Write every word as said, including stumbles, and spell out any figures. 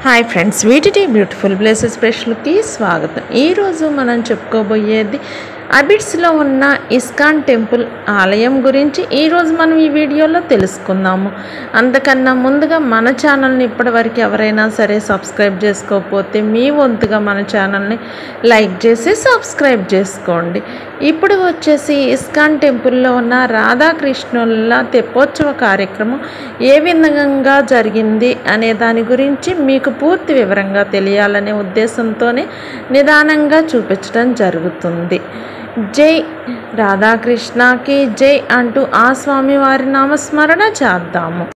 Hi friends, వీటిటీ beautiful places స్పెషల్కి స్వాగతం. ఈరోజు మనం చెప్పుకోబోయేది అబిడ్స్లో ఉన్న ఇస్కాన్ టెంపుల్ ఆలయం గురించి ఈరోజు మనం ఈ వీడియోలో తెలుసుకుందాము. అంతకన్నా ముందుగా మన ఛానల్ని ఇప్పటివరకు ఎవరైనా సరే సబ్స్క్రైబ్ చేసుకోకపోతే మీ వంతుగా మన ఛానల్ని లైక్ చేసి సబ్స్క్రైబ్ చేసుకోండి. ఇప్పుడు వచ్చేసి ఇస్కాన్ టెంపుల్లో ఉన్న రాధాకృష్ణుల తెప్పోత్సవ కార్యక్రమం ఏ విధంగా జరిగింది అనే దాని గురించి మీకు పూర్తి వివరంగా తెలియాలనే ఉద్దేశంతోనే నిదానంగా చూపించడం జరుగుతుంది. జై రాధాకృష్ణకి జై అంటూ ఆ స్వామి వారి నామస్మరణ చేద్దాము.